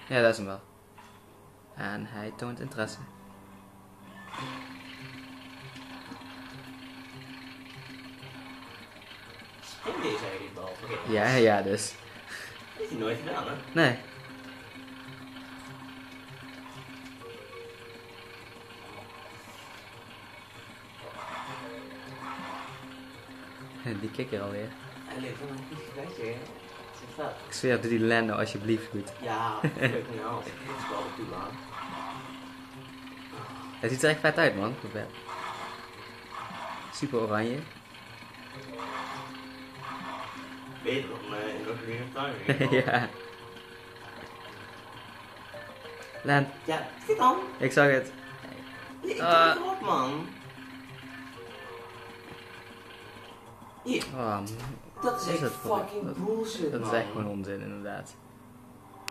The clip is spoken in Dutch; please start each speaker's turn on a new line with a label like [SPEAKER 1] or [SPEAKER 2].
[SPEAKER 1] Ja, dat is hem wel. En hij toont interesse.
[SPEAKER 2] Spring deze eigenlijk bal? Okay.
[SPEAKER 1] Ja, dus.
[SPEAKER 2] Dat is hij nooit gedaan, hè?
[SPEAKER 1] Nee. Die kikker alweer.
[SPEAKER 2] Hij leeft wel een goed gevechtje, hè? Dat is vet.
[SPEAKER 1] Ik zweer, doe die land nou alsjeblieft goed.
[SPEAKER 2] Ja, dat lukt niet aan als ik het spel toelaat.
[SPEAKER 1] Hij ziet er echt vet uit, man. Super oranje.
[SPEAKER 2] Beter dan in de Ocarina of Time.
[SPEAKER 1] Ja. Land.
[SPEAKER 2] Ja, schiet dan.
[SPEAKER 1] Ik zag het.
[SPEAKER 2] Ik doe erop, man. Hier,
[SPEAKER 1] Oh,
[SPEAKER 2] dat is echt
[SPEAKER 1] het
[SPEAKER 2] fucking bullshit, man.
[SPEAKER 1] Dat is echt gewoon onzin, inderdaad.